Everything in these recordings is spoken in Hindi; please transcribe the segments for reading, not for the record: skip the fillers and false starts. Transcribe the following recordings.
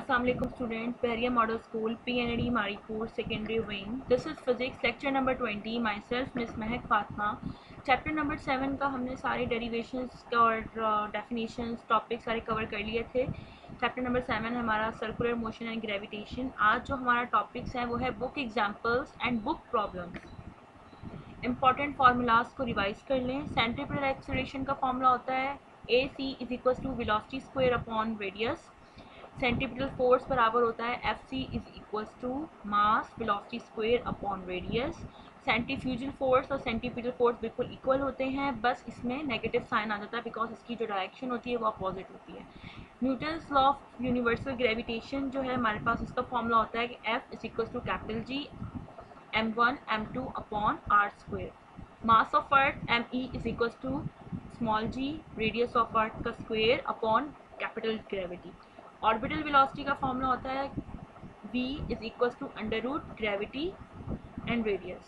Assalamualaikum student, Bahriya Model School, PNAD Maripur Secondary Wing. This is Physics lecture number 20. Myself Miss Mehak Fatma. Chapter number 7 का हमने सारे derivations और definitions टॉपिक सारे कवर कर लिए थे. चैप्टर नंबर 7 हमारा सर्कुलर मोशन एंड ग्रेविटेशन. आज जो हमारा टॉपिक्स हैं वो है book examples and book problems. Important formulas को रिवाइज कर लें. सेंट्रीपिटल एक्सेलरेशन का फार्मूला होता है AC is equal to velocity square upon radius. Centripetal force बराबर होता है FC is equal to mass velocity square upon radius. Centrifugal force और सेंट्रीपिटल फोर्स बिल्कुल इक्वल होते हैं, बस इसमें नेगेटिव साइन आ जाता है बिकॉज इसकी जो डायरेक्शन होती है वो अपोजिट होती है. Newton's law of universal gravitation जो है हमारे पास उसका फॉर्मूला होता है कि F is equal to capital G m1 m2 upon r square. Mass of Earth me is equal to small g radius of Earth का square upon capital gravity. Orbital velocity का फॉर्मूला होता है v is equal to under root gravity and radius.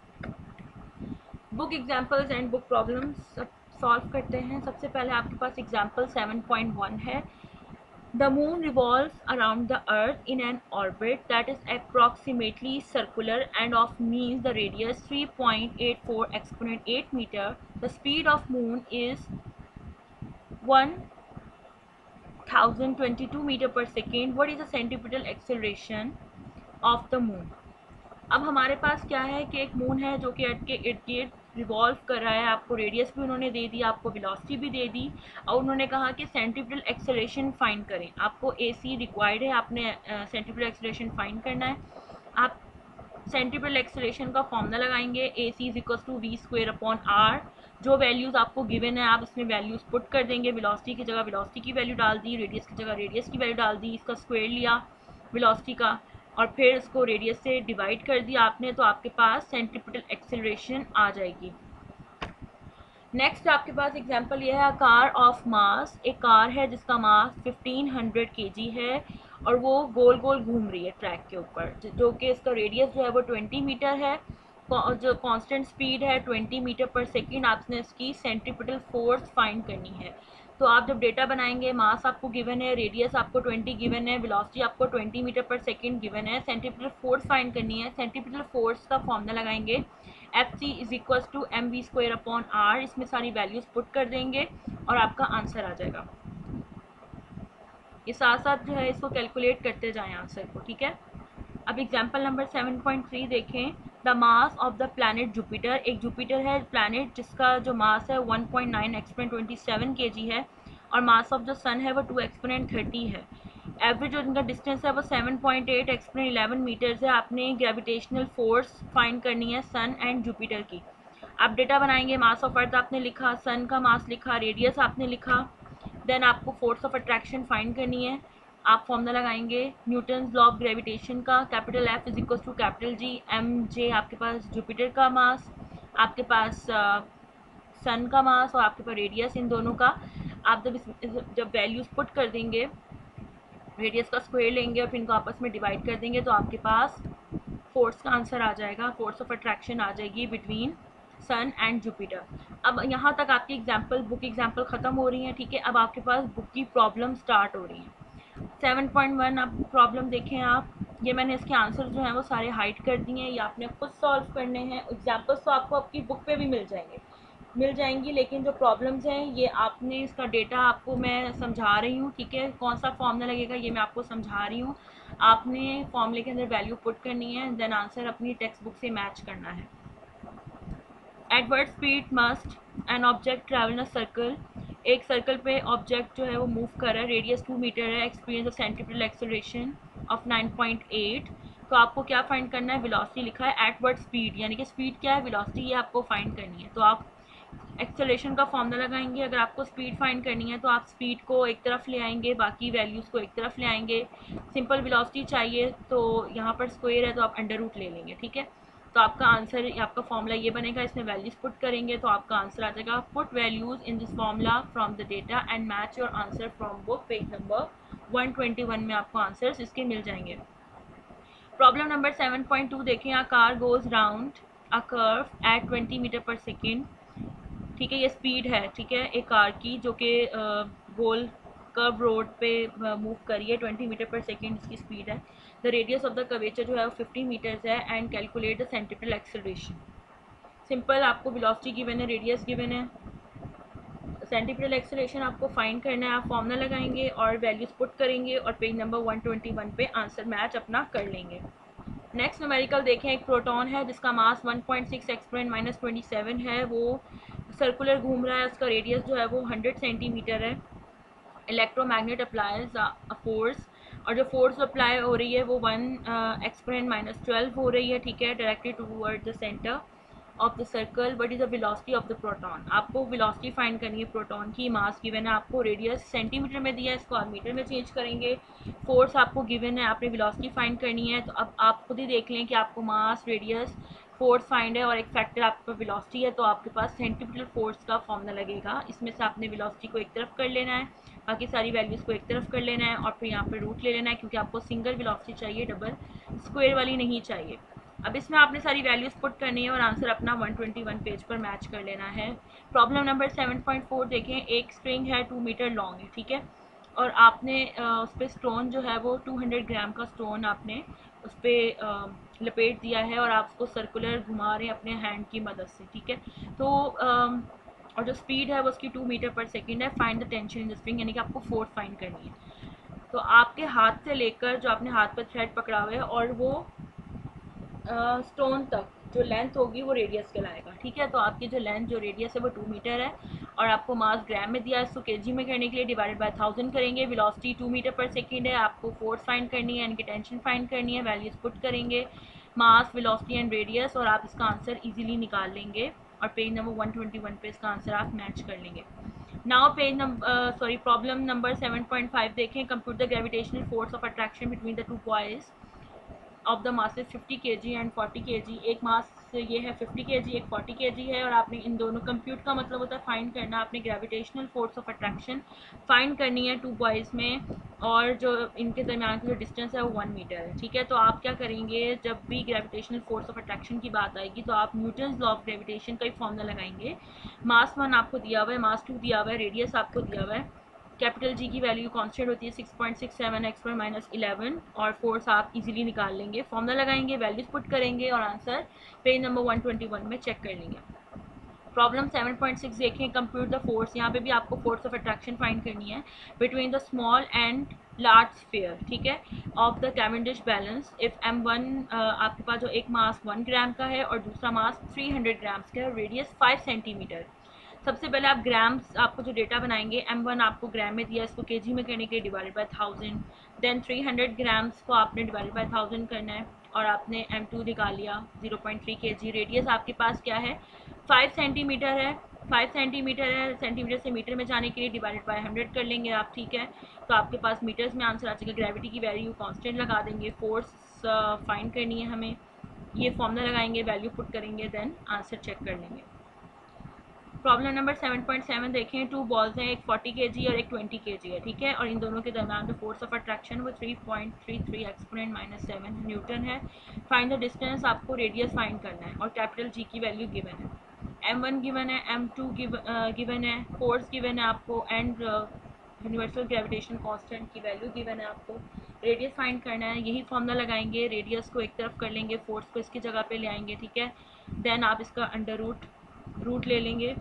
Book examples and book problems solve करते हैं. सबसे पहले आपके पास एग्जाम्पल 7.1 है. The moon revolves around the earth in an orbit that is approximately circular and of means the radius 3.84 exponent 8 meter. The speed of moon is 1022 meter per second. What is the centripetal acceleration of the moon? अब हमारे पास क्या है कि एक मून है जो कि अर्थ के इर्द गिर्द रिवॉल्व कर रहा है. आपको रेडियस भी उन्होंने दे दी, आपको वेलोसिटी भी दे दी और उन्होंने कहा कि सेंट्रीपिटल एक्सेलरेशन फाइंड करें. आपको AC रिक्वायर्ड है, आपने सेंट्रीपिटल एक्सेलरेशन फाइंड करना है. आप सेंट्रीपिटल एक्सेलरेशन का फॉर्मूला लगाएंगे AC is equal to v square upon r. जो वैल्यूज़ आपको गिवन है आप इसमें वैल्यूज़ पुट कर देंगे. वेलोसिटी की जगह वेलोसिटी की वैल्यू डाल दी, रेडियस की जगह रेडियस की वैल्यू डाल दी, इसका स्क्वायर लिया वेलोसिटी का और फिर इसको रेडियस से डिवाइड कर दिया आपने, तो आपके पास सेंट्रीपिटल एक्सेलरेशन आ जाएगी. नेक्स्ट आपके पास एग्जांपल ये है कार ऑफ मास. एक कार है जिसका मास 1500 kg है और वो गोल गोल घूम रही है ट्रैक के ऊपर, जो कि इसका रेडियस जो है वो 20 मीटर है. जो कांस्टेंट स्पीड है 20 मीटर पर सेकेंड. आपने इसकी सेंट्रीपिटल फोर्स फाइंड करनी है. तो आप जब डेटा बनाएंगे, मास आपको गिवन है, रेडियस आपको 20 गिवन है, वेलोसिटी आपको 20 मीटर पर सेकेंड गिवन है. सेंट्रीपिटल फोर्स फाइंड करनी है. सेंट्रीपिटल फोर्स का फॉर्मूला लगाएंगे FC is equal to mv square upon r. इसमें सारी वैल्यूज पुट कर देंगे और आपका आंसर आ जाएगा. ये साथ साथ जो है इसको कैलकुलेट करते जाएं आंसर को, ठीक है. अब एग्जाम्पल नंबर 7.3 देखें. The mass of the planet Jupiter. एक जुपिटर है प्लानट जिसका जो मास है 1.9 एक्सपोनेंट 27 kg है और मास ऑफ जो सन है वो 2 एक्सपोनेंट 30 है. एवरेज जो इनका डिस्टेंस है वो 7.8 एक्सपोनेंट 11 मीटर्स है. आपने ग्रेविटेशनल फोर्स फाइंड करनी है सन एंड जुपिटर की. आप डेटा बनाएंगे. मास ऑफ अर्थ आपने लिखा, सन का मास लिखा, रेडियस आपने लिखा, देन आपको फोर्स ऑफ अट्रैक्शन फाइंड करनी है. आप फॉर्मूला लगाएंगे न्यूटन्स लॉ ऑफ ग्रेविटेशन का. Capital F is equal to capital G. mj आपके पास जुपिटर का मास, आपके पास सन का मास और आपके पास रेडियस, इन दोनों का. आप जब वैल्यूज पुट कर देंगे, रेडियस का स्क्वायर लेंगे और फिर इनको आपस में डिवाइड कर देंगे तो आपके पास फोर्स का आंसर आ जाएगा. फोर्स ऑफ अट्रैक्शन आ जाएगी बिटवीन सन एंड जुपिटर. अब यहाँ तक आपकी एग्जाम्पल बुक एग्जाम्पल ख़त्म हो रही हैं, ठीक है. अब आपके पास बुक की प्रॉब्लम स्टार्ट हो रही हैं. 7.1 अब प्रॉब्लम देखें आप. ये मैंने इसके आंसर जो हैं वो सारे हाइड कर दिए हैं, ये आपने खुद सॉल्व करने हैं. एग्जाम्पल्स तो आपको आपकी बुक पे भी मिल जाएंगी, लेकिन जो प्रॉब्लम्स हैं ये आपने इसका डेटा आपको मैं समझा रही हूँ, ठीक है. कौन सा फॉर्मूला लगेगा ये मैं आपको समझा रही हूँ. आपने फॉर्मूले के अंदर वैल्यू पुट करनी है, देन आंसर अपनी टेक्स्ट बुक से मैच करना है. At what speed must an object travel in a circle. एक सर्कल पे ऑब्जेक्ट जो है वो मूव कर रहा है, रेडियस 2 मीटर है, experience of centripetal acceleration of 9.8. तो आपको क्या फाइंड करना है, वेलोसिटी लिखा है. एट व्हाट स्पीड यानी कि स्पीड क्या है, वेलोसिटी, ये आपको फाइंड करनी है. तो आप एक्सेलरेशन का फॉर्मूला लगाएंगे. अगर आपको स्पीड फाइंड करनी है तो आप स्पीड को एक तरफ ले आएंगे, बाकी वैल्यूज़ को एक तरफ ले आएंगे. सिंपल वेलोसिटी चाहिए तो यहाँ पर स्क्वायर है तो आप अंडर रूट ले लेंगे, ठीक है. तो आपका आंसर, आपका फॉर्मूला ये बनेगा. इसमें वैल्यूज पुट करेंगे तो आपका आंसर आ जाएगा. Put values in this formula from the data and match your answer from book. Page number 121 में आपको आंसर्स इसके मिल जाएंगे. प्रॉब्लम नंबर 7.2 देखें. A car goes round a curve at 20 metre per second. ठीक है, ये स्पीड है, ठीक है, एक कार की जो कि गोल कर्व रोड पे मूव करिए, 20 मीटर पर सेकेंड इसकी स्पीड है। The radius of the curvature जो है वो 50 मीटर्स है and calculate the centripetal acceleration. Simple, आपको वेलोसिटी गिवन है, रेडियस गिवन है, सेंट्रिपेटल एक्सेलरेशन आपको फाइंड करना है। आप फॉर्मूला लगाएंगे और वैल्यूज पुट करेंगे और पेज नंबर 121 पे आंसर मैच अपना कर लेंगे। नेक्स्ट न्यूमेरिकल देखें, एक प्रोटॉन है जिसका मास 1.6 एक्सपोनेंट -27 है, वो सर्कुलर घूम रहा है, उसका रेडियस जो है वो 100 सेंटीमीटर है। इलेक्ट्रोमैग्नेट अप्लाइज अ फोर्स, और जो फोर्स अप्लाई हो रही है वो 1 एक्सपोनेंट -12 हो रही है, ठीक है, directly toward the centre of the circle. What is the velocity of the proton? आपको वेलोसिटी फाइंड करनी है प्रोटॉन की। मास गिवन है आपको, रेडियस सेंटीमीटर में दिया है, इसको आप मीटर में चेंज करेंगे। फोर्स आपको गिवन है, आपने वेलोसिटी फाइंड करनी है। तो अब आप खुद ही देख लें कि आपको मास, रेडियस, फोर्स फाइंड है और एक फैक्टर आपका वेलोसिटी है, तो आपके पास सेंटीमीटर फोर्स का फॉर्मूला लगेगा। इसमें से आपने वेलोसिटी को एक तरफ कर लेना है, बाकी सारी वैल्यूज़ को एक तरफ कर लेना है और फिर यहाँ पे रूट ले लेना है, क्योंकि आपको सिंगल वेलोसिटी चाहिए, डबल स्क्वायर वाली नहीं चाहिए। अब इसमें आपने सारी वैल्यूज़ पुट करनी है और आंसर अपना 121 पेज पर मैच कर लेना है। प्रॉब्लम नंबर 7.4 देखें, एक स्ट्रिंग है 2 मीटर लॉन्ग है, ठीक है, और आपने उस पर स्टोन जो है वो 200 ग्राम का स्टोन आपने उस पर लपेट दिया है और आप उसको सर्कुलर घुमा रहे हैं अपने हैंड की मदद से, ठीक है। तो और जो स्पीड है वो उसकी 2 मीटर पर सेकेंड है। Find the tension in the spring, यानी कि आपको फोर्स फाइंड करनी है। तो आपके हाथ से लेकर जो आपने हाथ पर थ्रेड पकड़ा हुआ है और वो स्टोन तक जो लेंथ होगी वो रेडियस कहलाएगा, ठीक है। तो आपकी जो लेंथ जो रेडियस है वो 2 मीटर है और आपको मास ग्राम में दिया है, इसको केजी में करने के लिए डिवाइडेड बाय 1000 करेंगे। वेलोसिटी 2 मीटर पर सेकेंड है, आपको फोर्स फाइंड करनी है, इनकी टेंशन फाइंड करनी है, वैल्यूज पुट करेंगे, मास, वेलोसिटी एंड रेडियस, और आप इसका आंसर इजीली निकाल लेंगे और पेज नंबर 121 पे इसका आंसर आप मैच कर लेंगे। Now page number problem number 7.5 देखें, compute the gravitational force of attraction between the two boys of the masses 50 kg and 40 kg। एक मास ये है 50 kg, एक 40 kg है, और आपने इन दोनों, कंप्यूट का मतलब होता है फाइंड करना, आपने gravitational force of attraction find करनी है टू बॉयज़ में, और जो इनके दरमियान की जो डिस्टेंस है वो 1 मीटर है, ठीक है। तो आप क्या करेंगे, जब भी ग्रेविटेशनल फोर्स ऑफ अट्रैक्शन की बात आएगी तो आप न्यूटन्स लॉ ऑफ ग्रेविटेशन का ही फॉर्मूला लगाएंगे। मास 1 आपको दिया हुआ है, मास 2 दिया हुआ है, रेडियस आपको दिया हुआ है, कैपिटल जी की वैल्यू कांस्टेंट होती है 6.67 x/-11, और फोर्स आप इजीली निकाल लेंगे। फॉर्मूला लगाएंगे, वैल्यूज पुट करेंगे और आंसर पेज नंबर 121 में चेक कर लेंगे। प्रॉब्लम 7.6 देखें, कंप्यूट द फोर्स। यहाँ पे भी आपको फोर्स ऑफ अट्रैक्शन फाइंड करनी है between the small and large sphere, ठीक है, of the Cavendish balance if m1 आपके पास जो एक मास 1 ग्राम का है और दूसरा मास 300 ग्राम्स का है और रेडियस 5 सेंटीमीटर। सबसे पहले आप ग्राम्स, आपको जो डेटा बनाएंगे, m1 आपको ग्राम में दिया, इसको केजी में करने के लिए डिवाइडेड बाय 1000, देन 300 ग्राम्स को आपने डिवाइडेड बाय 1000 करना है और आपने m2 निकाल लिया 0.3 kg। रेडियस आपके पास क्या है, 5 सेंटीमीटर है, 5 सेंटीमीटर है, सेंटीमीटर से मीटर में जाने के लिए डिवाइडेड बाय 100 कर लेंगे आप, ठीक है। तो आपके पास मीटर्स में आंसर आ जाएगा। ग्रेविटी की वैल्यू कांस्टेंट लगा देंगे, फोर्स फाइंड करनी है हमें, ये फॉर्मूला लगाएंगे, वैल्यू पुट करेंगे, देन आंसर चेक कर लेंगे। प्रॉब्लम नंबर 7.7 देखें, 2 बॉल्स हैं, एक 40 kg और एक 20 kg है, ठीक है, और इन दोनों के दरमियान जो फोर्स ऑफ अट्रैक्शन वो 3.33 एक्सपोनेंट-7 न्यूटन है। फाइंड द डिस्टेंस, आपको रेडियस फाइंड करना है और कैपिटल जी की वैल्यू गिवन है, m1 गिवन है, m2 गिवन है, फोर्स गिवन है आपको, एंड यूनिवर्सल ग्रेविटेशन कांस्टेंट की वैल्यू गिवन है आपको। रेडियस फाइंड करना है, यही फॉर्मूला लगाएंगे, रेडियस को एक तरफ कर लेंगे, फोर्स को इसकी जगह पे ले आएंगे, ठीक है, देन आप इसका अंडर रूट ले लेंगे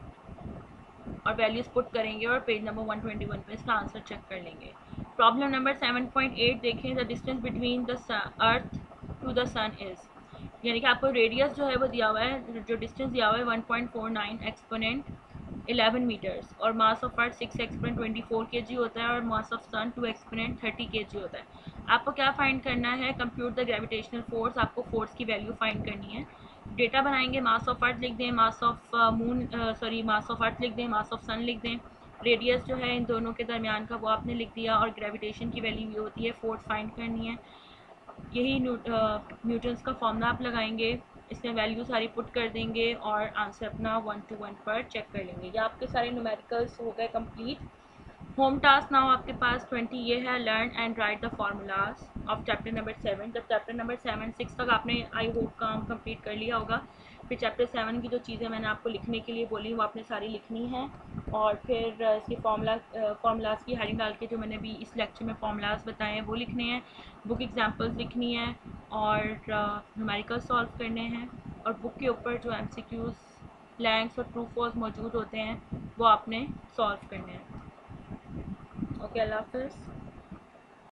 और वैल्यूज पुट करेंगे और पेज नंबर 121 पे इसका आंसर चेक कर लेंगे। प्रॉब्लम नंबर 7.8 देखें, the distance between the earth to the sun is, यानी कि आपको रेडियस जो है वो दिया हुआ है, जो डिस्टेंस दिया हुआ है 1.49 एक्सपोनेंट 11 मीटर्स, और mass of earth 6 exponent 24 kg होता है और mass of sun 2 exponent 30 kg होता है। आपको क्या फाइंड करना है, कंप्यूट द ग्रेविटेशनल फोर्स, आपको फोर्स की वैल्यू फाइंड करनी है। डेटा बनाएंगे, मास ऑफ अर्थ लिख दें, मास ऑफ मास ऑफ अर्थ लिख दें, मास ऑफ सन लिख दें, रेडियस जो है इन दोनों के दरमियान का वो आपने लिख दिया, और ग्रेविटेशन की वैल्यू ये होती है, फोर्स फाइंड करनी है, यही न्यूटन्स का फॉर्मूला आप लगाएंगे, इसमें वैल्यू सारी पुट कर देंगे और आंसर अपना 1 to 1 पर चेक कर लेंगे। ये आपके सारे न्यूमेरिकल्स हो गए कंप्लीट। होम टास्क नाउ आपके पास 20 ये है, learn and write the formulas of chapter number 7। जब चैप्टर नंबर 6 तक आपने आई होप काम कंप्लीट कर लिया होगा, फिर चैप्टर 7 की जो चीज़ें मैंने आपको लिखने के लिए बोली वो आपने सारी लिखनी है, और फिर इसके फार्मूलाज की हेडिंग डाल के जो मैंने भी इस लेक्चर में फार्मूलाज बताए हैं वो लिखने हैं, बुक एग्जांपल्स लिखनी है, और न्यूमेरिकल सॉल्व करने हैं, और बुक के ऊपर जो MCQs ब्लैंक्स और ट्रू फॉल्स मौजूद होते हैं वो आपने सॉल्व करने हैं। ओके, अल्लाह हाफ़िज़।